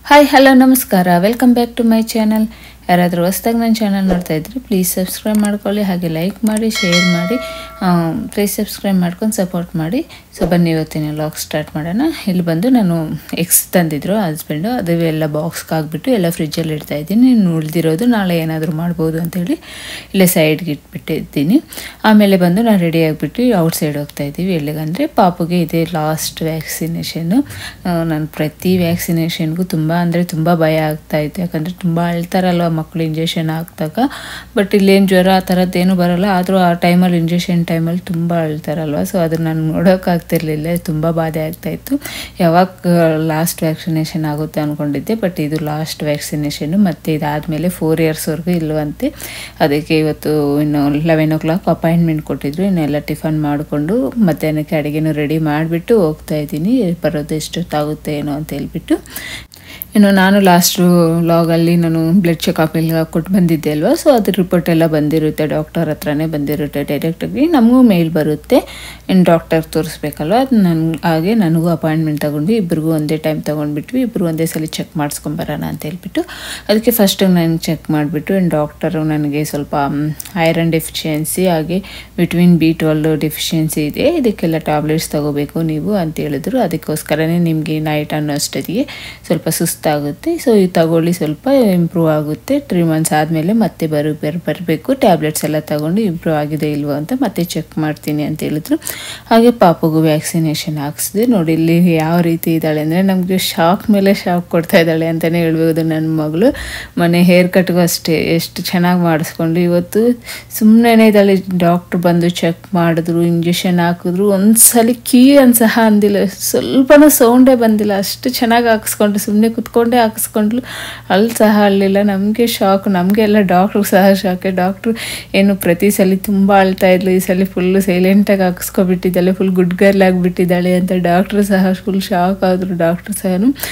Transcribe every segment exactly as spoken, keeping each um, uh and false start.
Hi hello ನಮಸ್ಕಾರ welcome back to my channel. ಯಾರಾದರೂ ಹೊಸದಾಗಿ ನನ್ನ ಚಾನಲ್ ನೋಡ್ತಾ ಇದ್ದರೆ ಪ್ಲೀಸ್ ಸಬ್ಸ್ಕ್ರೈಬ್ ಮಾಡ್ಕೊಳ್ಳಿ, ಹಾಗೆ ಲೈಕ್ ಮಾಡಿ, ಶೇರ್ ಮಾಡಿ, ಪ್ಲೀಸ್ ಸಬ್ಸ್ಕ್ರೈಬ್ ಮಾಡ್ಕೊಂಡು ಸಪೋರ್ಟ್ ಮಾಡಿ. ಸೊ ಬನ್ನಿ ಇವತ್ತಿನ ವ್ಲಾಗ್ ಸ್ಟಾರ್ಟ್ ಮಾಡೋಣ. ಇಲ್ಲಿ ಬಂದು ನಾನು ಎಗ್ಸ್ ತಂದಿದ್ರು ಹಸ್ಬೆಂಡು, ಅದು ಎಲ್ಲ ಬಾಕ್ಸ್ಗೆ ಹಾಕ್ಬಿಟ್ಟು ಎಲ್ಲ ಫ್ರಿಜ್ಜಲ್ಲಿ ಇಡ್ತಾ ಇದ್ದೀನಿ. ಇನ್ನು ಉಳಿದಿರೋದು ನಾಳೆ ಏನಾದರೂ ಮಾಡ್ಬೋದು ಅಂತೇಳಿ ಇಲ್ಲೇ ಸೈಡ್ಗೆ ಇಟ್ಬಿಟ್ಟಿದ್ದೀನಿ. ಆಮೇಲೆ ಬಂದು ನಾನು ರೆಡಿ ಆಗಿಬಿಟ್ಟು ಔಟ್ ಸೈಡ್ ಹೋಗ್ತಾ ಇದ್ದೀವಿ. ಎಲ್ಲಿಗಂದರೆ ಪಾಪುಗೆ ಇದೆ ಲಾಸ್ಟ್ ವ್ಯಾಕ್ಸಿನೇಷನ್ನು. ನಾನು ಪ್ರತಿ ವ್ಯಾಕ್ಸಿನೇಷನ್ಗೂ ತುಂಬ ಅಂದರೆ ತುಂಬ ಭಯ ಆಗ್ತಾಯಿತ್ತು, ಯಾಕಂದರೆ ತುಂಬ ಅಳ್ತಾರಲ್ವ ಮಕ್ಕಳು ಇಂಜೆಕ್ಷನ್ ಹಾಕಿದಾಗ. ಬಟ್ ಇಲ್ಲೇನು ಜ್ವರ ಆ ಥರದ್ದೇನು ಬರೋಲ್ಲ, ಆದರೂ ಆ ಟೈಮಲ್ಲಿ ಇಂಜೆಕ್ಷನ್ ಟೈಮಲ್ಲಿ ತುಂಬ ಅಳ್ತಾರಲ್ವ. ಸೊ ಅದನ್ನು ನಾನು ನೋಡೋಕ್ಕಾಗ್ತಿರ್ಲಿಲ್ಲ, ತುಂಬ ಬಾಧೆ ಆಗ್ತಾಯಿತ್ತು. ಯಾವಾಗ ಲಾಸ್ಟ್ ವ್ಯಾಕ್ಸಿನೇಷನ್ ಆಗುತ್ತೆ ಅಂದ್ಕೊಂಡಿದ್ದೆ, ಬಟ್ ಇದು ಲಾಸ್ಟ್ ವ್ಯಾಕ್ಸಿನೇಷನ್ನು. ಮತ್ತು ಇದಾದಮೇಲೆ ಫೋರ್ ಇಯರ್ಸ್ವರೆಗೂ ಇಲ್ಲವಂತೆ. ಅದಕ್ಕೆ ಇವತ್ತು ಇನ್ನು ಲೆವೆನ್ ಓ ಕ್ಲಾಕ್ ಅಪಾಯಿಂಟ್ಮೆಂಟ್ ಕೊಟ್ಟಿದ್ರು. ಇನ್ನೆಲ್ಲ ಟಿಫನ್ ಮಾಡಿಕೊಂಡು ಮಧ್ಯಾಹ್ನಕ್ಕೆ ಅಡುಗೆನೂ ರೆಡಿ ಮಾಡಿಬಿಟ್ಟು ಹೋಗ್ತಾ ಇದ್ದೀನಿ. ಬರೋದು ಎಷ್ಟೊತ್ತಾಗುತ್ತೆ ಏನೋ ಅಂತ ಹೇಳ್ಬಿಟ್ಟು. ಇನ್ನು ನಾನು ಲಾಸ್ಟು ಲಾಗಲ್ಲಿ ನಾನು ಬ್ಲಡ್ ಚೆಕಪ್ ಎಲ್ಲ ಕೊಟ್ಟು ಬಂದಿದ್ದೆ ಅಲ್ವಾ, ಸೊ ಅದ್ರ ರಿಪೋರ್ಟ್ ಎಲ್ಲ ಬಂದಿರುತ್ತೆ, ಡಾಕ್ಟರ್ ಹತ್ರನೇ ಬಂದಿರುತ್ತೆ ಡೈರೆಕ್ಟಾಗಿ. ನಮಗೂ ಮೇಲ್ ಬರುತ್ತೆ, ಇನ್ನು ಡಾಕ್ಟರ್ ತೋರಿಸ್ಬೇಕಲ್ವ. ಅದು ನನ್ನ ಹಾಗೆ ನನಗೂ ಅಪಾಯಿಂಟ್ಮೆಂಟ್ ತೊಗೊಂಡ್ವಿ, ಇಬ್ಬರಿಗೂ ಒಂದೇ ಟೈಮ್ ತೊಗೊಂಡ್ಬಿಟ್ವಿ. ಇಬ್ಬರು ಒಂದೇ ಸಲ ಚೆಕ್ ಮಾಡಿಸ್ಕೊಂಬರೋಣ ಅಂತ ಹೇಳ್ಬಿಟ್ಟು ಅದಕ್ಕೆ ಫಸ್ಟಿಗೆ ನಾನು ಚೆಕ್ ಮಾಡಿಬಿಟ್ಟು, ಇನ್ನು ಡಾಕ್ಟರು ನನಗೆ ಸ್ವಲ್ಪ ಐರನ್ ಡೆಫಿಷಿಯನ್ಸಿ ಹಾಗೆ ವಿಟಮಿನ್ ಬಿ ಟ್ವೆಲ್ ಡೆಫಿಷಿಯನ್ಸಿ ಇದೆ, ಇದಕ್ಕೆಲ್ಲ ಟ್ಯಾಬ್ಲೆಟ್ಸ್ ತೊಗೋಬೇಕು ನೀವು ಅಂತ ಹೇಳಿದ್ರು. ಅದಕ್ಕೋಸ್ಕರನೇ ನಿಮಗೆ ನೈಟ್ ಅನ್ನೋ ಅಷ್ಟೊತ್ತಿಗೆ ಸ್ವಲ್ಪ ಸುಸ್ತಾಗುತ್ತೆ, ಸೊ ಇದು ತಗೊಳ್ಳಿ ಸ್ವಲ್ಪ ಇಂಪ್ರೂವ್ ಆಗುತ್ತೆ. ತ್ರೀ ಮಂತ್ಸ್ ಆದಮೇಲೆ ಮತ್ತೆ ಬರು ಬರ್ ಬರಬೇಕು ಟ್ಯಾಬ್ಲೆಟ್ಸ್ ಎಲ್ಲ ತೊಗೊಂಡು ಇಂಪ್ರೂವ್ ಆಗಿದೆ ಇಲ್ವೋ ಅಂತ ಮತ್ತೆ ಚೆಕ್ ಮಾಡ್ತೀನಿ ಅಂತ ಹೇಳಿದ್ರು. ಹಾಗೆ ಪಾಪಗೂ ವ್ಯಾಕ್ಸಿನೇಷನ್ ಹಾಕ್ಸಿದೆ. ನೋಡಿ ಇಲ್ಲಿ ಯಾವ ರೀತಿ ಇದ್ದಾಳೆ ಅಂದರೆ ನಮಗೆ ಶಾಕ್ ಮೇಲೆ ಶಾಕ್ ಕೊಡ್ತಾ ಇದ್ದಾಳೆ ಅಂತಲೇ ಹೇಳ್ಬೋದು ನನ್ನ ಮಗಳು. ಮನೆ ಹೇರ್ ಕಟ್ಗೂ ಅಷ್ಟೇ ಎಷ್ಟು ಚೆನ್ನಾಗಿ ಮಾಡಿಸ್ಕೊಂಡು ಇವತ್ತು ಸುಮ್ಮನೆ ಇದ್ದಾಳೆ. ಡಾಕ್ಟ್ರು ಬಂದು ಚೆಕ್ ಮಾಡಿದ್ರು, ಇಂಜೆಕ್ಷನ್ ಹಾಕಿದ್ರು, ಒಂದು ಸಲ ಕೀ ಅಂತ ಸಹ ಅಂದಿಲ್ಲ, ಸ್ವಲ್ಪನೂ ಸೌಂಡೇ ಬಂದಿಲ್ಲ, ಅಷ್ಟು ಚೆನ್ನಾಗಿ ಹಾಕಿಸ್ಕೊಂಡು ಸುಮ್ಮನೆ ಕುತ್ಕೊಂಡೇ ಹಾಕಿಸ್ಕೊಂಡ್ಲು. ಅಲ್ಲಿ ಸಹ ಅಳ್ಳಿಲ್ಲ. ನಮಗೆ ಶಾಕ್, ನಮಗೆ ಎಲ್ಲ ಡಾಕ್ಟ್ರಿಗೆ ಸಹ ಶಾಕೆ. ಡಾಕ್ಟ್ರು ಏನು ಪ್ರತಿ ಸಲ ತುಂಬ ಅಳ್ತಾ ಇದ್ಲು, ಈ ಸಲ ಫುಲ್ಲು ಸೈಲೆಂಟಾಗಿ ಹಾಕಿಸ್ಕೊಬಿಟ್ಟಿದ್ದಾಳೆ, ಫುಲ್ ಗುಡ್ ಗರ್ಲ್ ಆಗಿಬಿಟ್ಟಿದ್ದಾಳೆ ಅಂತ ಡಾಕ್ಟ್ರು ಸಹ ಫುಲ್ ಶಾಕ್ ಆದರು. ಡಾಕ್ಟ್ರು ಸಹ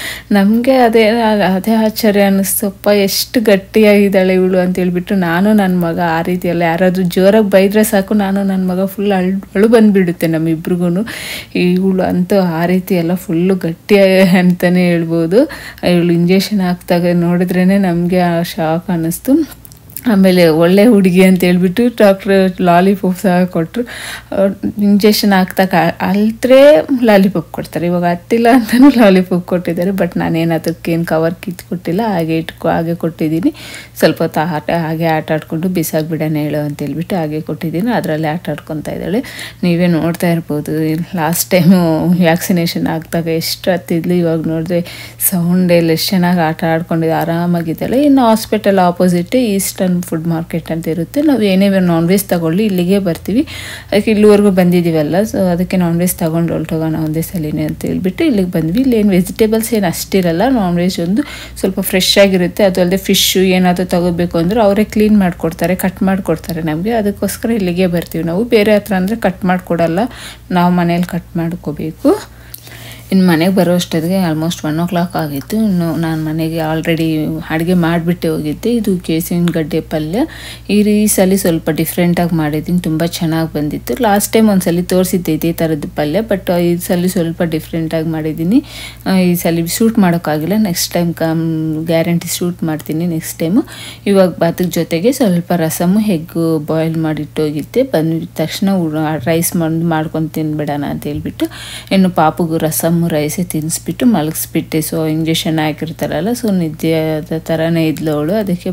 ನಮಗೆ ಅದೇ ಅದೇ ಆಶ್ಚರ್ಯ ಅನ್ನಿಸ್ತಪ್ಪ, ಎಷ್ಟು ಗಟ್ಟಿಯಾಗಿದ್ದಾಳೆ ಇವಳು ಅಂತ ಹೇಳ್ಬಿಟ್ಟು. ನಾನು ನನ್ನ ಮಗ ಆ ರೀತಿಯಲ್ಲ, ಯಾರಾದರೂ ಜೋರಾಗಿ ಬೈದರೆ ಸಾಕು ನಾನು ನನ್ನ ಮಗ ಫುಲ್ ಅಳು ಅಳು ಬಂದುಬಿಡುತ್ತೆ ನಮ್ಮಿಬ್ರಿಗೂ. ಇವಳು ಅಂತೂ ಆ ರೀತಿ ಎಲ್ಲ ಫುಲ್ಲು ಗಟ್ಟಿ ಅಂತಲೇ ಹೇಳ್ಬೋದು. ಇವಳು ಇಂಜೆಕ್ಷನ್ ಹಾಕಿದಾಗ ನೋಡಿದ್ರೇ ನಮಗೆ ಆ ಶಾಕ್ ಅನ್ನಿಸ್ತು. ಆಮೇಲೆ ಒಳ್ಳೆ ಹುಡುಗಿ ಅಂತ ಹೇಳ್ಬಿಟ್ಟು ಡಾಕ್ಟ್ರು ಲಾಲಿಪಾಪ್ ಸಹ ಕೊಟ್ಟರು. ಇಂಜೆಕ್ಷನ್ ಹಾಕ್ದಾಗ ಅಲ್ತ್ರೇ ಲಾಲಿಪಾಪ್ ಕೊಡ್ತಾರೆ, ಇವಾಗ ಹತ್ತಿಲ್ಲ ಅಂತಲೂ ಲಾಲಿಪಾಪ್ ಕೊಟ್ಟಿದ್ದಾರೆ. ಬಟ್ ನಾನೇನು ಅದಕ್ಕೇನು ಕವರ್ ಕಿತ್ತು ಕೊಟ್ಟಿಲ್ಲ, ಹಾಗೆ ಇಟ್ಕೊ ಹಾಗೆ ಕೊಟ್ಟಿದ್ದೀನಿ. ಸ್ವಲ್ಪ ಹೊತ್ತು ಆಟ ಹಾಗೆ ಆಟ ಆಡ್ಕೊಂಡು ಬಿಸಾಕ್ಬಿಡೋಣ ಹೇಳು ಅಂತ ಹೇಳ್ಬಿಟ್ಟು ಹಾಗೆ ಕೊಟ್ಟಿದ್ದೀನಿ. ಅದರಲ್ಲಿ ಆಟ ಆಡ್ಕೊತಾ ಇದ್ದಾಳೆ. ನೀವೇ ನೋಡ್ತಾ ಇರ್ಬೋದು, ಲಾಸ್ಟ್ ಟೈಮು ವ್ಯಾಕ್ಸಿನೇಷನ್ ಹಾಕಿದಾಗ ಎಷ್ಟು ಹತ್ತಿದ್ಲು, ಇವಾಗ ನೋಡಿದ್ರೆ ಸೌಂಡ್ ಎಲ್ಲ ಎಷ್ಟು ಚೆನ್ನಾಗಿ ಆಟ ಆಡ್ಕೊಂಡಿದ್ದು ಆರಾಮಾಗಿದ್ದಾಳೆ. ಇನ್ನು hospital opposite Eastern Food Market ಅಂತ ಇರುತ್ತೆ. ನಾವು ಏನೇ ನಾನ್ ವೆಜ್ ತಗೊಳ್ಳಿ ಇಲ್ಲಿಗೆ ಬರ್ತೀವಿ, ಅದಕ್ಕೆ ಇಲ್ಲಿವರೆಗೂ ಬಂದಿದ್ದೀವಲ್ಲ, ಸೊ ಅದಕ್ಕೆ ನಾನ್ ವೆಜ್ ತೊಗೊಂಡು ಹೊರಟೋಗೋಣ ಒಂದೇ ಸಲಿನೇ ಅಂತ ಹೇಳ್ಬಿಟ್ಟು ಇಲ್ಲಿಗೆ ಬಂದ್ವಿ. ಇಲ್ಲಿ ಏನು ವೆಜಿಟೇಬಲ್ಸ್ ಏನು ಅಷ್ಟಿರಲ್ಲ, ನಾನ್ ವೆಜ್ ಒಂದು ಸ್ವಲ್ಪ ಫ್ರೆಶ್ ಆಗಿರುತ್ತೆ. ಅದು ಅಲ್ಲದೆ ಫಿಶ್ಶು ಏನಾದರೂ ತಗೋಬೇಕು ಅಂದರೆ ಅವರೇ ಕ್ಲೀನ್ ಮಾಡಿಕೊಡ್ತಾರೆ, ಕಟ್ ಮಾಡಿಕೊಡ್ತಾರೆ ನಮಗೆ. ಅದಕ್ಕೋಸ್ಕರ ಇಲ್ಲಿಗೆ ಬರ್ತೀವಿ ನಾವು. ಬೇರೆ ಹತ್ರ ಅಂದರೆ ಕಟ್ ಮಾಡಿಕೊಡಲ್ಲ, ನಾವು ಮನೇಲಿ ಕಟ್ ಮಾಡ್ಕೋಬೇಕು. ಇನ್ನು ಮನೆಗೆ ಬರೋ ಅಷ್ಟೊತ್ತಿಗೆ ಆಲ್ಮೋಸ್ಟ್ ಒನ್ ಓ ಕ್ಲಾಕ್ ಆಗಿತ್ತು. ಇನ್ನು ನಾನು ಮನೆಗೆ ಆಲ್ರೆಡಿ ಅಡುಗೆ ಮಾಡಿಬಿಟ್ಟೆ ಹೋಗಿದ್ದೆ. ಇದು ಕೇಸಿನ ಗಡ್ಡೆ ಪಲ್ಯ. ಈ ಈ ಸಲ ಸ್ವಲ್ಪ ಡಿಫ್ರೆಂಟಾಗಿ ಮಾಡಿದ್ದೀನಿ, ತುಂಬ ಚೆನ್ನಾಗಿ ಬಂದಿತ್ತು. ಲಾಸ್ಟ್ ಟೈಮ್ ಒಂದು ಸಲ ತೋರಿಸಿದ್ದೆ ಇದೇ ಥರದ್ದು ಪಲ್ಯ, ಬಟ್ ಈ ಸಲ ಸ್ವಲ್ಪ ಡಿಫ್ರೆಂಟಾಗಿ ಮಾಡಿದ್ದೀನಿ. ಈ ಸಲ ಶೂಟ್ ಮಾಡೋಕ್ಕಾಗಿಲ್ಲ, next time come guarantee shoot ಮಾಡ್ತೀನಿ ನೆಕ್ಸ್ಟ್ ಟೈಮು. ಇವಾಗ ಭಾತದ ಜೊತೆಗೆ ಸ್ವಲ್ಪ ರಸಮು ಹೆಗ್ಗು ಬಾಯ್ಲ್ ಮಾಡಿಟ್ಟೋಗಿದ್ದೆ. ಬಂದ ತಕ್ಷಣ ರೈಸ್ ಮಾಡಿ ಮಾಡ್ಕೊಂಡು ತಿನ್ಬಿಡೋಣ ಅಂತ ಹೇಳ್ಬಿಟ್ಟು ಇನ್ನು ಪಾಪುಗೂ ರಸಮ್ ರೈಸೇ ತಿನ್ನಿಸ್ಬಿಟ್ಟು ಮಲಗಿಸ್ಬಿಟ್ಟೆ. ಸೊ ಇಂಜೆಕ್ಷನ್ ಹಾಕಿರ್ತಾರಲ್ಲ, ಸೊ ನಿದ್ದೆ ಅದ ಥರನೇ ಇದ್ಲು ಅವಳು. ಅದಕ್ಕೆ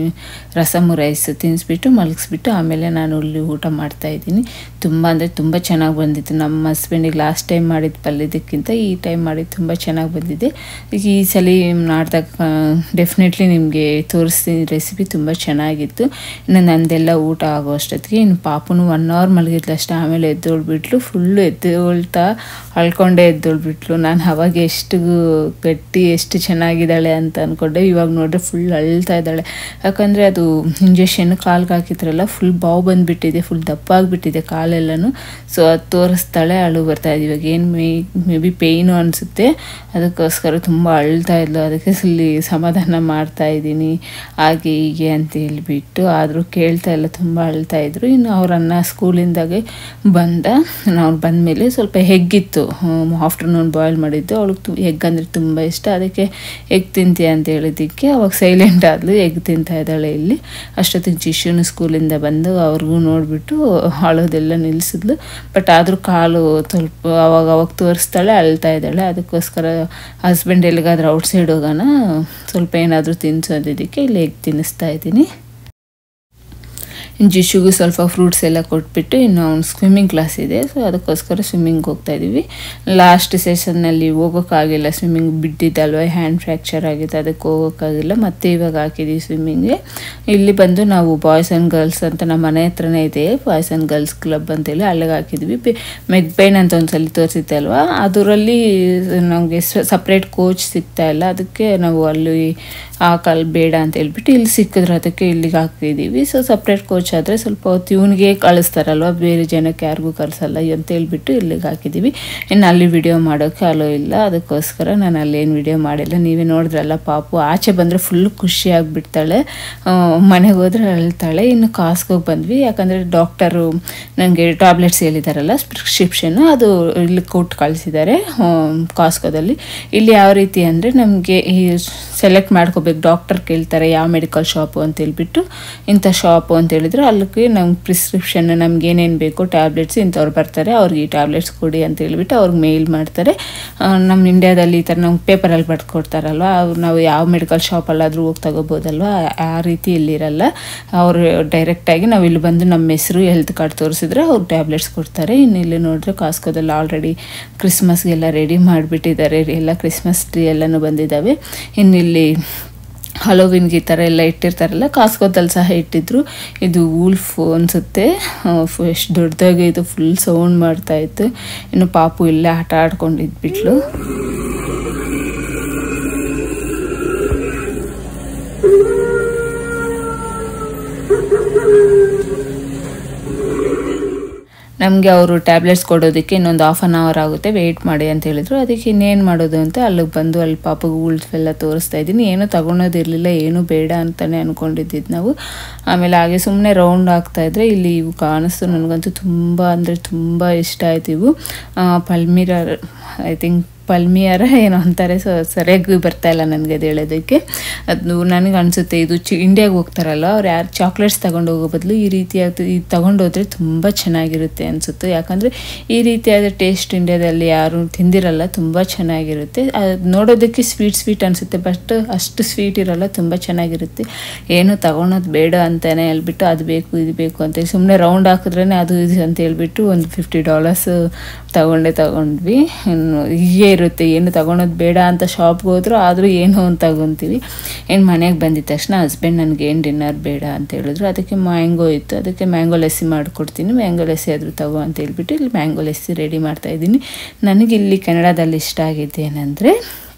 ರಸಮು ರೈಸ್ ತಿನ್ನಿಸ್ಬಿಟ್ಟು ಮಲಗಿಸ್ಬಿಟ್ಟು ಆಮೇಲೆ ನಾನು ಇಲ್ಲಿ ಊಟ ಮಾಡ್ತಾಯಿದ್ದೀನಿ. ತುಂಬ ಅಂದರೆ ತುಂಬ ಚೆನ್ನಾಗಿ ಬಂದಿತ್ತು. ನಮ್ಮ ಹಸ್ಬೆಂಡಿಗೆ ಲಾಸ್ಟ್ ಟೈಮ್ ಮಾಡಿದ ಪಲ್ಯದಕ್ಕಿಂತ ಈ ಟೈಮ್ ಮಾಡಿದ್ದು ತುಂಬ ಚೆನ್ನಾಗಿ ಬಂದಿದೆ. ಈಗ ಈ ಸಲ ಮಾಡಿದಾಗ ಡೆಫಿನೆಟ್ಲಿ ನಿಮಗೆ ತೋರಿಸ್ತೀನಿ ರೆಸಿಪಿ, ತುಂಬ ಚೆನ್ನಾಗಿತ್ತು. ಇನ್ನು ನಂದೆಲ್ಲ ಊಟ ಆಗೋ ಅಷ್ಟೊತ್ತಿಗೆ ಇನ್ನು ಪಾಪನು ಒನ್ ಅವರ್ ಮಲಗಿದ್ಲು ಅಷ್ಟೇ. ಆಮೇಲೆ ಎದ್ದೋಳ್ಬಿಟ್ಲು, ಫುಲ್ಲು ಎದ್ದೋಳ್ತಾ ಅಳ್ಕೊಂಡೇ ಎದ್ದೋಳ್ಬಿಟ್ಲು. ನಾನು ಅವಾಗ ಎಷ್ಟು ಗಟ್ಟಿ ಎಷ್ಟು ಚೆನ್ನಾಗಿದ್ದಾಳೆ ಅಂತ ಅಂದ್ಕೊಂಡೆ. ಇವಾಗ ನೋಡಿದ್ರೆ ಫುಲ್ ಅಳ್ತಾ ಇದ್ದಾಳೆ, ಯಾಕಂದರೆ ಅದು ಇಂಜೆಕ್ಷನ್ ಕಾಲ್ಗೆ ಹಾಕಿದ್ರಲ್ಲ ಫುಲ್ ಬಾವು ಬಂದುಬಿಟ್ಟಿದೆ, ಫುಲ್ ದಪ್ಪ ಆಗಿಬಿಟ್ಟಿದೆ ಕಾಲೆಲ್ಲನೂ. ಸೊ ಅದು ತೋರಿಸ್ತಾಳೆ, ಅಳು ಬರ್ತಾಯಿದೆ. ಇವಾಗ ಏನು ಮೇ ಮೇ ಬಿ ಪೇಯ್ನು ಅನಿಸುತ್ತೆ, ಅದಕ್ಕೋಸ್ಕರ ತುಂಬ ಅಳ್ತಾ ಇದ್ಲು. ಅದಕ್ಕೆ ಇಲ್ಲಿ ಸಮಾಧಾನ ಮಾಡ್ತಾಯಿದ್ದೀನಿ ಹಾಗೆ ಹೀಗೆ ಅಂತ ಹೇಳಿಬಿಟ್ಟು. ಆದರೂ ಕೇಳ್ತಾ ಇಲ್ಲ, ತುಂಬ ಅಳ್ತಾಯಿದ್ರು. ಇನ್ನು ಅವ್ರನ್ನ ಸ್ಕೂಲಿಂದಾಗೆ ಬಂದ, ನಾವು ಬಂದಮೇಲೆ ಸ್ವಲ್ಪ ಹೆಗ್ಗಿತ್ತು ಆಫ್ಟರ್ನೂನ್ ಬಾಯ್ಲ್ ಮಾಡಿದ್ದು. ಅವಳಿಗೆ ಎಗ್ ಅಂದರೆ ತುಂಬ ಇಷ್ಟ. ಅದಕ್ಕೆ ಎಗ್ ತಿಂತೀಯ ಅಂತ ಹೇಳಿದ್ದಕ್ಕೆ ಅವಾಗ ಸೈಲೆಂಟ್ ಆದಳು, ಎಗ್ ತಿಂತಾ ಇದ್ದಾಳೆ ಇಲ್ಲಿ. ಅಷ್ಟೊತ್ತಿಗೆ ಜಿಶುನು ಸ್ಕೂಲಿಂದ ಬಂದು ಅವ್ರಿಗೂ ನೋಡಿಬಿಟ್ಟು ಅಳೋದೆಲ್ಲ ನಿಲ್ಲಿಸಿದ್ಲು. ಬಟ್ ಆದರೂ ಕಾಲು ಸ್ವಲ್ಪ ಅವಾಗ ಅವಾಗ ತೋರಿಸ್ತಾಳೆ, ಅಳ್ತಾ ಇದ್ದಾಳೆ. ಅದಕ್ಕೋಸ್ಕರ ಹಸ್ಬೆಂಡ್ ಎಲ್ಲಿಗಾದ್ರೂ ಔಟ್ಸೈಡ್ ಹೋಗೋಣ, ಸ್ವಲ್ಪ ಏನಾದರೂ ತಿನ್ನಿಸೋದಿದ್ದಕ್ಕೆ ಇಲ್ಲಿ ಎಗ್ ತಿನ್ನಿಸ್ತಾ ಇದ್ದೀನಿ. ಜಿಶುಗೂ ಸ್ವಲ್ಪ ಫ್ರೂಟ್ಸ್ ಎಲ್ಲ ಕೊಟ್ಬಿಟ್ಟು ಇನ್ನು ಅವ್ನು ಸ್ವಿಮ್ಮಿಂಗ್ ಕ್ಲಾಸ್ ಇದೆ, ಸೊ ಅದಕ್ಕೋಸ್ಕರ ಸ್ವಿಮ್ಮಿಂಗ್ ಹೋಗ್ತಾ ಇದ್ದೀವಿ. ಲಾಸ್ಟ್ ಸೆಷನ್ನಲ್ಲಿ ಹೋಗೋಕ್ಕಾಗಿಲ್ಲ, ಸ್ವಿಮ್ಮಿಂಗ್ ಬಿಟ್ಟಿದ್ದಲ್ವ, ಹ್ಯಾಂಡ್ ಫ್ರ್ಯಾಕ್ಚರ್ ಆಗಿದೆ, ಅದಕ್ಕೆ ಹೋಗೋಕ್ಕಾಗಿಲ್ಲ. ಮತ್ತೆ ಇವಾಗ ಹಾಕಿದ್ದೀವಿ ಸ್ವಿಮ್ಮಿಂಗ್ಗೆ. ಇಲ್ಲಿ ಬಂದು ನಾವು ಬಾಯ್ಸ್ ಆ್ಯಂಡ್ ಗರ್ಲ್ಸ್ ಅಂತ ನಮ್ಮ ಮನೆ ಹತ್ರನೇ ಇದೆ ಬಾಯ್ಸ್ ಆ್ಯಂಡ್ ಗರ್ಲ್ಸ್ ಕ್ಲಬ್ ಅಂತೇಳಿ, ಅಲ್ಲಿಗೆ ಹಾಕಿದ್ವಿ. ಮೆಗ್ ಪೈನ್ ಅಂತ ಒಂದ್ಸಲ ತೋರಿಸಿದ್ದೆ ಅಲ್ವಾ, ಅದರಲ್ಲಿ ನಮಗೆ ಸಪ್ರೇಟ್ ಕೋಚ್ ಸಿಗ್ತಾ ಇಲ್ಲ, ಅದಕ್ಕೆ ನಾವು ಅಲ್ಲಿ ಹಾಕಲ್ ಬೇಡ ಅಂತ ಹೇಳ್ಬಿಟ್ಟು ಇಲ್ಲಿ ಸಿಕ್ಕಿದ್ರು, ಅದಕ್ಕೆ ಇಲ್ಲಿಗೆ ಹಾಕಿದ್ದೀವಿ. ಸೊ ಸಪ್ರೇಟ್ ಕೋಚ್ ಆದರೆ ಸ್ವಲ್ಪ ಹೊತ್ತು ಇವನಿಗೆ ಕಳಿಸ್ತಾರಲ್ವ, ಬೇರೆ ಜನಕ್ಕೆ ಯಾರಿಗೂ ಕಳಿಸಲ್ಲ ಅಂತ ಹೇಳ್ಬಿಟ್ಟು ಇಲ್ಲಿಗೆ ಹಾಕಿದ್ದೀವಿ. ಇನ್ನು ಅಲ್ಲಿ ವಿಡಿಯೋ ಮಾಡೋಕ್ಕೆ ಅಲೋ ಇಲ್ಲ, ಅದಕ್ಕೋಸ್ಕರ ನಾನು ಅಲ್ಲೇನು ವಿಡಿಯೋ ಮಾಡಿಲ್ಲ. ನೀವೇ ನೋಡಿದ್ರಲ್ಲ, ಪಾಪು ಆಚೆ ಬಂದರೆ ಫುಲ್ ಖುಷಿಯಾಗಿಬಿಡ್ತಾಳೆ, ಮನೆಗೆ ಹೋದರೆ ಅಳ್ತಾಳೆ. ಇನ್ನು ಕಾಸ್ಕೋಗಿ ಬಂದ್ವಿ, ಯಾಕಂದರೆ ಡಾಕ್ಟರು ನನಗೆ ಟ್ಯಾಬ್ಲೆಟ್ಸ್ ಹೇಳಿದಾರಲ್ಲ ಪ್ರಿಸ್ಕ್ರಿಪ್ಷನ್ನು, ಅದು ಇಲ್ಲಿ ಕೊಟ್ಟು ಕಳಿಸಿದ್ದಾರೆ ಕಾಸ್ಕೋದಲ್ಲಿ. ಇಲ್ಲಿ ಯಾವ ರೀತಿ ಅಂದರೆ ನಮಗೆ ಈ ಸೆಲೆಕ್ಟ್ ಮಾಡ್ಕೋಬೇಕು, ಡಾಕ್ಟರ್ ಕೇಳ್ತಾರೆ ಯಾವ ಮೆಡಿಕಲ್ ಶಾಪು ಅಂತ ಹೇಳ್ಬಿಟ್ಟು, ಇಂಥ ಶಾಪು ಅಂತ ಹೇಳಿದ್ರೆ ಅಲ್ಲಿಗೆ ನಮ್ಗೆ ಪ್ರಿಸ್ಕ್ರಿಪ್ಷನ್ ನಮ್ಗೆ ಏನೇನು ಬೇಕೋ ಟ್ಯಾಬ್ಲೆಟ್ಸ್ ಇಂಥವ್ರು ಬರ್ತಾರೆ, ಅವ್ರಿಗೆ ಈ ಟ್ಯಾಬ್ಲೆಟ್ಸ್ ಕೊಡಿ ಅಂತ ಹೇಳ್ಬಿಟ್ಟು ಅವ್ರಿಗೆ ಮೇಲ್ ಮಾಡ್ತಾರೆ. ನಮ್ಮ ಇಂಡಿಯಾದಲ್ಲಿ ಈ ಥರ ನಮ್ಗೆ ಪೇಪರಲ್ಲಿ ಬರ್ದು ಕೊಡ್ತಾರಲ್ವ, ಅವ್ರು ನಾವು ಯಾವ ಮೆಡಿಕಲ್ ಶಾಪಲ್ಲಾದರೂ ಹೋಗಿ ತಗೋಬೋದಲ್ವ, ಆ ರೀತಿ ಇಲ್ಲಿರಲ್ಲ. ಅವರು ಡೈರೆಕ್ಟಾಗಿ ನಾವು ಇಲ್ಲಿ ಬಂದು ನಮ್ಮ ಹೆಸರು ಹೆಲ್ತ್ ಕಾರ್ಡ್ ತೋರಿಸಿದ್ರೆ ಅವ್ರು ಟ್ಯಾಬ್ಲೆಟ್ಸ್ ಕೊಡ್ತಾರೆ. ಇನ್ನು ಇಲ್ಲಿ ನೋಡಿದ್ರೆ ಕಾಸ್ಕೋದಲ್ಲಿ ಆಲ್ರೆಡಿ ಕ್ರಿಸ್ಮಸ್ಗೆಲ್ಲ ರೆಡಿ ಮಾಡಿಬಿಟ್ಟಿದ್ದಾರೆ, ಎಲ್ಲ ಕ್ರಿಸ್ಮಸ್ ಟ್ರೀ ಎಲ್ಲನೂ ಬಂದಿದ್ದಾವೆ. ಇನ್ನಿಲ್ಲಿ ಹಲೋವಿನ್ಗೆ ಈ ಥರ ಎಲ್ಲ ಇಟ್ಟಿರ್ತಾರಲ್ಲ, ಕಾಸ್ಕೋದಲ್ಲಿ ಸಹ ಇಟ್ಟಿದ್ರು. ಇದು ವೂಲ್ಫ್ ಅನಿಸುತ್ತೆ, ಎಷ್ಟು ದೊಡ್ಡದಾಗಿ ಇದು ಫುಲ್ ಸೌಂಡ್ ಮಾಡ್ತಾಯಿತ್ತು. ಇನ್ನು ಪಾಪು ಇಲ್ಲೇ ಆಟ ಆಡ್ಕೊಂಡಿದ್ಬಿಟ್ಲು. ನಮಗೆ ಅವರು ಟ್ಯಾಬ್ಲೆಟ್ಸ್ ಕೊಡೋದಕ್ಕೆ ಇನ್ನೊಂದು ಹಾಫ್ ಆನ್ ಅವರ್ ಆಗುತ್ತೆ, ವೆಯ್ಟ್ ಮಾಡಿ ಅಂತ ಹೇಳಿದ್ರು. ಅದಕ್ಕೆ ಇನ್ನೇನು ಮಾಡೋದು ಅಂತ ಅಲ್ಲಿಗೆ ಬಂದು ಅಲ್ಲಿ ಪಾಪಗೆ ಉಳ್ಫೆಲ್ಲ ತೋರಿಸ್ತಾ ಇದ್ದೀನಿ. ಏನೂ ತೊಗೊಳೋದಿರಲಿಲ್ಲ, ಏನೂ ಬೇಡ ಅಂತಲೇ ಅಂದ್ಕೊಂಡಿದ್ದು ನಾವು. ಆಮೇಲೆ ಹಾಗೆ ಸುಮ್ಮನೆ ರೌಂಡ್ ಆಗ್ತಾಯಿದ್ರೆ ಇಲ್ಲಿ ಇವು ಕಾಣಿಸ್ತು. ನನಗಂತೂ ತುಂಬ ಅಂದರೆ ತುಂಬ ಇಷ್ಟ ಆಯ್ತು ಇವು. ಪಲ್ಮಿರಾ ಐ ಥಿಂಕ್ ಪಲ್ಮಿಯರ ಏನೋ ಅಂತಾರೆ, ಸೊ ಸರಿಯಾಗಿ ಬರ್ತಾಯಿಲ್ಲ ನನಗೆ ಅದು ಹೇಳೋದಕ್ಕೆ. ಅದು ನನಗೆ ಅನಿಸುತ್ತೆ ಇದು ಚಿ ಇಂಡಿಯಾಗೆ ಹೋಗ್ತಾರಲ್ಲ ಅವ್ರು ಯಾರು ಚಾಕ್ಲೇಟ್ಸ್ ತೊಗೊಂಡು ಹೋಗೋ ಬದಲು ಈ ರೀತಿಯಾದ ಇದು ತೊಗೊಂಡೋದ್ರೆ ತುಂಬ ಚೆನ್ನಾಗಿರುತ್ತೆ ಅನಿಸುತ್ತೆ. ಯಾಕಂದರೆ ಈ ರೀತಿಯಾದ ಟೇಸ್ಟ್ ಇಂಡಿಯಾದಲ್ಲಿ ಯಾರು ತಿಂದಿರಲ್ಲ, ತುಂಬ ಚೆನ್ನಾಗಿರುತ್ತೆ. ಅದು ನೋಡೋದಕ್ಕೆ ಸ್ವೀಟ್ ಸ್ವೀಟ್ ಅನಿಸುತ್ತೆ, ಬಟ್ ಅಷ್ಟು ಸ್ವೀಟ್ ಇರೋಲ್ಲ, ತುಂಬ ಚೆನ್ನಾಗಿರುತ್ತೆ. ಏನು ತೊಗೊಳೋದು ಬೇಡ ಅಂತಲೇ ಹೇಳ್ಬಿಟ್ಟು ಅದು ಬೇಕು ಇದು ಬೇಕು ಅಂತ ಸುಮ್ಮನೆ ರೌಂಡ್ ಹಾಕಿದ್ರೇ ಅದು ಇದು ಅಂತ ಹೇಳ್ಬಿಟ್ಟು ಒಂದು ಫಿಫ್ಟಿ ಡಾಲರ್ಸ್ ತಗೊಂಡೇ ತಗೊಂಡ್ವಿ. ಹೀಗೆ ಇರುತ್ತೆ, ಏನು ತೊಗೊಳೋದು ಬೇಡ ಅಂತ ಶಾಪ್ಗೆ ಹೋದ್ರು ಆದರೂ ಏನೋ ಒಂದು ತಗೊತೀವಿ. ಏನು ಮನೆಗೆ ಬಂದಿದ್ದ ತಕ್ಷಣ ಹಸ್ಬೆಂಡ್ ನನಗೆ ಏನು ಡಿನ್ನರ್ ಬೇಡ ಅಂತ ಹೇಳಿದ್ರು. ಅದಕ್ಕೆ ಮ್ಯಾಂಗೋ ಇತ್ತು, ಅದಕ್ಕೆ ಮ್ಯಾಂಗೋ ಲಸ್ಸಿ ಮಾಡಿಕೊಡ್ತೀನಿ, ಮ್ಯಾಂಗೋ ಲಸ್ಸಿ ಆದರೂ ತಗೋ ಅಂತ ಹೇಳ್ಬಿಟ್ಟು ಇಲ್ಲಿ ಮ್ಯಾಂಗೋ ಲಸ್ಸಿ ರೆಡಿ ಮಾಡ್ತಾಯಿದ್ದೀನಿ. ನನಗೆ ಇಲ್ಲಿ ಕೆನಡಾದಲ್ಲಿ ಇಷ್ಟ ಆಗಿದ್ದು ಏನಂದರೆ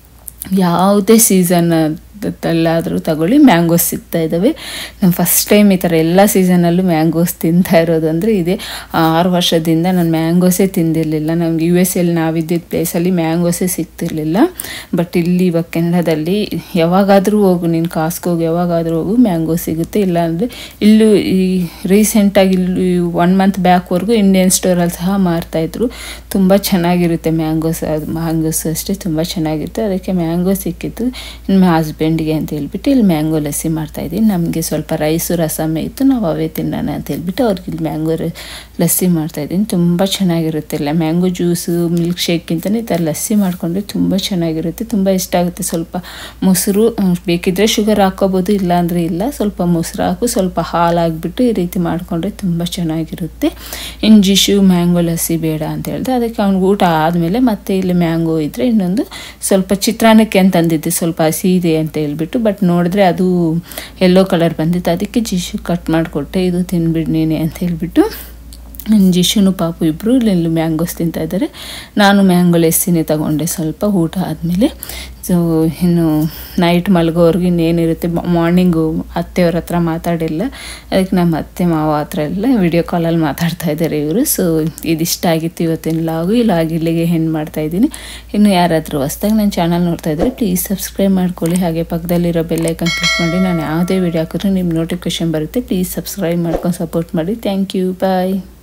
ಯಾವುದೇ ಸೀಸನ್ ಎಲ್ಲಾದರೂ ತಗೊಳ್ಳಿ ಮ್ಯಾಂಗೋಸ್ ಸಿಗ್ತಾ ಇದ್ದಾವೆ. ನಾನು ಫಸ್ಟ್ ಟೈಮ್ ಈ ಥರ ಎಲ್ಲ ಸೀಸನಲ್ಲೂ ಮ್ಯಾಂಗೋಸ್ ತಿಂತಾ ಇರೋದು ಅಂದರೆ ಇದೆ. ಆರು ವರ್ಷದಿಂದ ನಾನು ಮ್ಯಾಂಗೋಸೇ ತಿಂದಿರಲಿಲ್ಲ. ನಮ್ಗೆ ಯು ಎಸ್ ಎಲ್ಲಿ ನಾವಿದ್ದಿದ್ದ ಪ್ಲೇಸಲ್ಲಿ ಮ್ಯಾಂಗೋಸೇ ಸಿಗ್ತಿರ್ಲಿಲ್ಲ. ಬಟ್ ಇಲ್ಲಿ ಇವಾಗ ಕೆನಡಾದಲ್ಲಿ ಯಾವಾಗಾದರೂ ಹೋಗು, ನೀನು ಕಾಸ್ಕೋಗಿ ಯಾವಾಗಾದರೂ ಹೋಗು ಮ್ಯಾಂಗೋ ಸಿಗುತ್ತೆ. ಇಲ್ಲಾಂದರೆ ಇಲ್ಲೂ ಈ ರೀಸೆಂಟಾಗಿ ಇಲ್ಲಿ ಒನ್ ಮಂತ್ ಬ್ಯಾಕ್ವರೆಗೂ ಇಂಡಿಯನ್ ಸ್ಟೋರಲ್ಲಿ ಸಹ ಮಾರ್ತಾಯಿದ್ರು. ತುಂಬ ಚೆನ್ನಾಗಿರುತ್ತೆ ಮ್ಯಾಂಗೋಸ್, ಅದು ಮ್ಯಾಂಗೋಸ್ ಅಷ್ಟೇ ತುಂಬ ಚೆನ್ನಾಗಿರುತ್ತೆ. ಅದಕ್ಕೆ ಮ್ಯಾಂಗೋ ಸಿಕ್ಕಿತ್ತು. ಇನ್ನು ಹಸ್ಬೆಂಡ್ ಅಂತ ಹೇಳ್ಬಿಟ್ಟು ಇಲ್ಲಿ ಮ್ಯಾಂಗೋ ಲಸ್ಸಿ ಮಾಡ್ತಾಯಿದ್ದೀನಿ. ನಮಗೆ ಸ್ವಲ್ಪ ರೈಸು ರಸಮ್ಮೆ ಇತ್ತು, ನಾವು ಅವೇ ತಿನ್ನೋಣ ಅಂತ ಹೇಳ್ಬಿಟ್ಟು ಅವ್ರಿಗೆ ಇಲ್ಲಿ ಮ್ಯಾಂಗೋ ಲಸ್ಸಿ ಮಾಡ್ತಾಯಿದ್ದೀನಿ. ತುಂಬ ಚೆನ್ನಾಗಿರುತ್ತೆ. ಇಲ್ಲ ಮ್ಯಾಂಗೋ ಜ್ಯೂಸು ಮಿಲ್ಕ್ ಶೇಕ್ಗಿಂತಲೇ ಈ ಥರ ಲಸ್ಸಿ ಮಾಡಿಕೊಂಡ್ರೆ ತುಂಬ ಚೆನ್ನಾಗಿರುತ್ತೆ, ತುಂಬ ಇಷ್ಟ ಆಗುತ್ತೆ. ಸ್ವಲ್ಪ ಮೊಸರು ಬೇಕಿದ್ದರೆ ಶುಗರ್ ಹಾಕ್ಕೋಬೋದು, ಇಲ್ಲಾಂದರೆ ಇಲ್ಲ. ಸ್ವಲ್ಪ ಮೊಸರು ಹಾಕು, ಸ್ವಲ್ಪ ಹಾಲು ಹಾಕ್ಬಿಟ್ಟು ಈ ರೀತಿ ಮಾಡಿಕೊಂಡ್ರೆ ತುಂಬ ಚೆನ್ನಾಗಿರುತ್ತೆ. ಇನ್ನು ಜಿಶು ಮ್ಯಾಂಗೋ ಲಸ್ಸಿ ಬೇಡ ಅಂತ ಹೇಳಿದೆ. ಅದಕ್ಕೆ ಅವ್ನಿಗೆ ಊಟ ಆದಮೇಲೆ ಮತ್ತೆ ಇಲ್ಲಿ ಮ್ಯಾಂಗೋ ಇದ್ದರೆ ಇನ್ನೊಂದು ಸ್ವಲ್ಪ ಚಿತ್ರಾನ್ನಕ್ಕೆ ಅಂತಂದಿದ್ದೆ, ಸ್ವಲ್ಪ ಹಸಿ ಇದೆ ಅಂತ ಹೇಳ್ಬಿಟ್ಟು. ಬಟ್ ನೋಡಿದ್ರೆ ಅದು ಯೆಲ್ಲೋ ಕಲರ್ ಬಂದಿತ್ತು. ಅದಕ್ಕೆ ಜಿಶು ಕಟ್ ಮಾಡಿಕೊಟ್ಟೆ, ಇದು ತಿನ್ಬಿಡು ನೀನೆ ಅಂತ ಹೇಳ್ಬಿಟ್ಟು. ಜಿಶುನು ಪಾಪು ಇಬ್ಬರು ಇಲ್ಲಿ ಮ್ಯಾಂಗೋಸ್ ತಿಂತಾಯಿದ್ದಾರೆ. ನಾನು ಮ್ಯಾಂಗೋ ಲಸ್ಸಿನೇ ತಗೊಂಡೆ ಸ್ವಲ್ಪ ಊಟ ಆದಮೇಲೆ. ಸೊ ಇನ್ನು ನೈಟ್ ಮಲಗೋರ್ಗೆ ಇನ್ನೇನಿರುತ್ತೆ, ಮಾರ್ನಿಂಗು ಅತ್ತೆಯವ್ರ ಹತ್ರ ಮಾತಾಡಿಲ್ಲ. ಅದಕ್ಕೆ ನಮ್ಮ ಅತ್ತೆ ಮಾವ ಹತ್ರ ಎಲ್ಲ ವಿಡಿಯೋ ಕಾಲಲ್ಲಿ ಮಾತಾಡ್ತಾ ಇದ್ದಾರೆ ಇವರು. ಸೊ ಇದಿಷ್ಟ ಆಗಿತ್ತು ಇವತ್ತಿನ ಲಾಗು. ಈ ಲಾಗ್ ಇಲ್ಲಿಗೆ ಹೆಣ್ಣು ಮಾಡ್ತಾಯಿದ್ದೀನಿ. ಇನ್ನು ಯಾರಾದರೂ ಹೊಸ್ದಾಗಿ ನನ್ನ ಚಾನಲ್ ನೋಡ್ತಾ ಇದ್ದರೆ ಪ್ಲೀಸ್ ಸಬ್ಸ್ಕ್ರೈಬ್ ಮಾಡ್ಕೊಳ್ಳಿ. ಹಾಗೆ ಪಕ್ಕದಲ್ಲಿರೋ ಬೆಲ್ಲೈಕನ್ ಕ್ಲಿಕ್ ಮಾಡಿ, ನಾನು ಯಾವುದೇ ವಿಡಿಯೋ ಹಾಕಿದ್ರೆ ನಿಮ್ಮ ನೋಟಿಫಿಕೇಷನ್ ಬರುತ್ತೆ. ಪ್ಲೀಸ್ ಸಬ್ಸ್ಕ್ರೈಬ್ ಮಾಡ್ಕೊಂಡು ಸಪೋರ್ಟ್ ಮಾಡಿ. Thank you, bye.